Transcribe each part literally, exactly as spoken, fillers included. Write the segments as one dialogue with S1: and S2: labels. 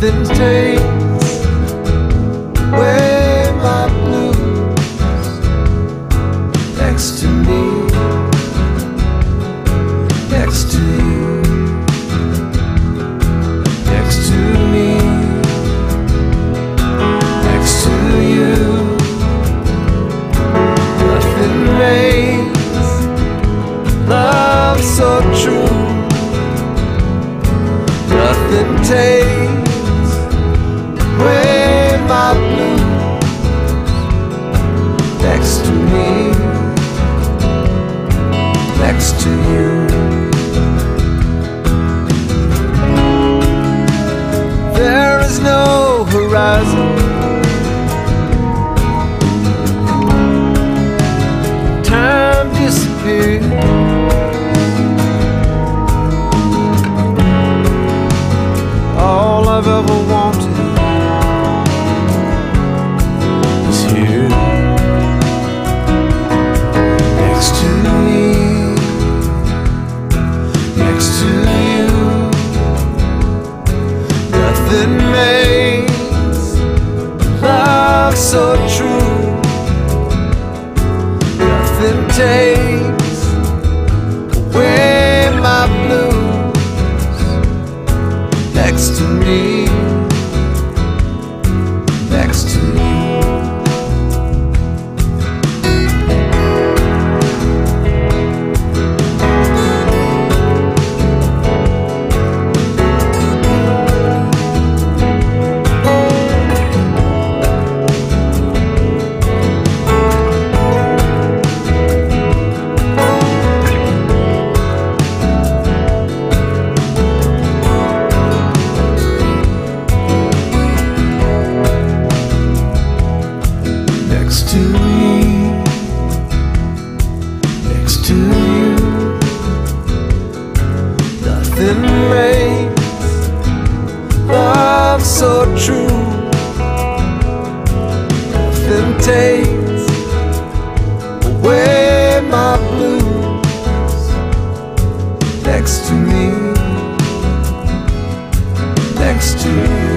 S1: Nothing takes away my blues next to me, next to you, next to me, next to you. Nothing makes love so true. Nothing takes away my blues next to me, next to you. There is no horizon, time disappears. All I've ever wanted is here, next to me, next to you. Nothing makes love so true. Nothing takes away my blues next to me, next to you. Next to me, next to you. Nothing makes love so true. Nothing takes away my blues next to me, next to you,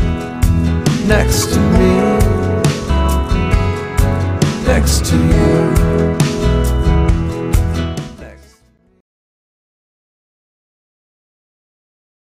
S1: next to me, next to you.